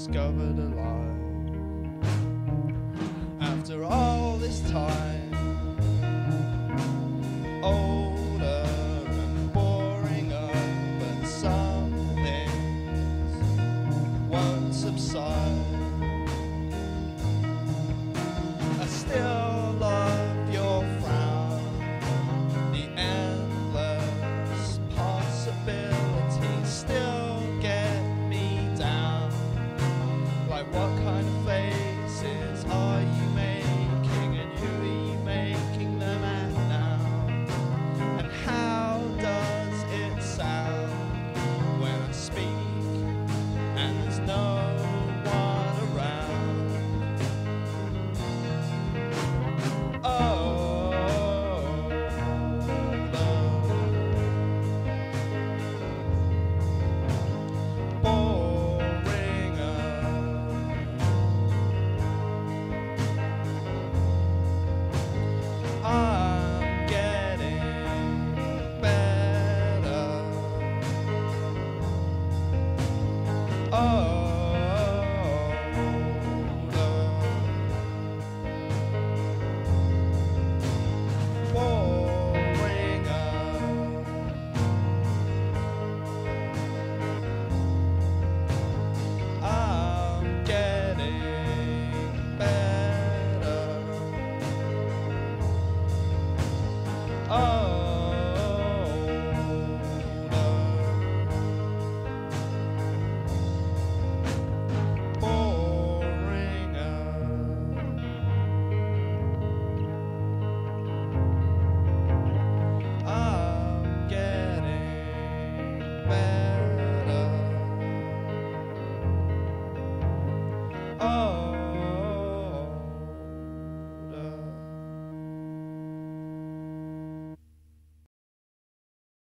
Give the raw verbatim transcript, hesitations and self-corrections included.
discovered alive. After all this time, older and boring up, but some things won't subside. I still love your frown, the endless possibilities still get me down. Like, what kind of faces are you making, and who are you making them at now? And how does it sound when I speak and there's no one around? Oh, love, boring up. I'm getting better. Oh.